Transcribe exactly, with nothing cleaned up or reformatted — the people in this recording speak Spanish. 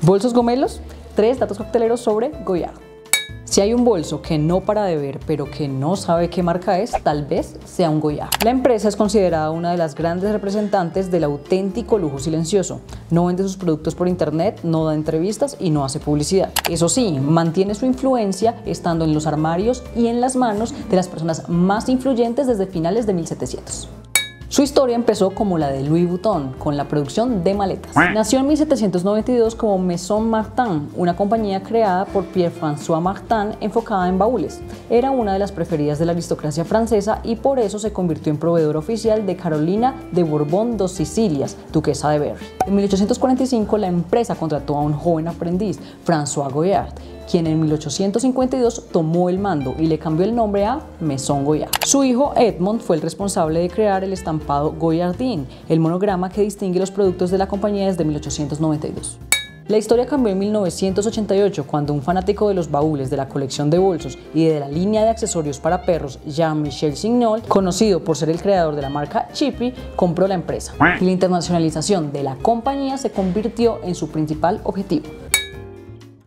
Bolsos gomelos, tres datos cocteleros sobre Goyard. Si hay un bolso que no para de ver, pero que no sabe qué marca es, tal vez sea un Goyard. La empresa es considerada una de las grandes representantes del auténtico lujo silencioso. No vende sus productos por internet, no da entrevistas y no hace publicidad. Eso sí, mantiene su influencia estando en los armarios y en las manos de las personas más influyentes desde finales de mil setecientos. Su historia empezó como la de Louis Vuitton, con la producción de maletas. Nació en mil setecientos noventa y dos como Maison Martin, una compañía creada por Pierre-François Martin enfocada en baúles. Era una de las preferidas de la aristocracia francesa y por eso se convirtió en proveedor oficial de Carolina de Borbón dos Sicilias, duquesa de Berry. En mil ochocientos cuarenta y cinco la empresa contrató a un joven aprendiz, François Goyard, quien en mil ochocientos cincuenta y dos tomó el mando y le cambió el nombre a Maison Goyard. Su hijo Edmond fue el responsable de crear el estampado Goyardine, el monograma que distingue los productos de la compañía desde mil ochocientos noventa y dos. La historia cambió en mil novecientos ochenta y ocho cuando un fanático de los baúles, de la colección de bolsos y de la línea de accesorios para perros, Jean-Michel Signol, conocido por ser el creador de la marca Chippy, compró la empresa. Y la internacionalización de la compañía se convirtió en su principal objetivo.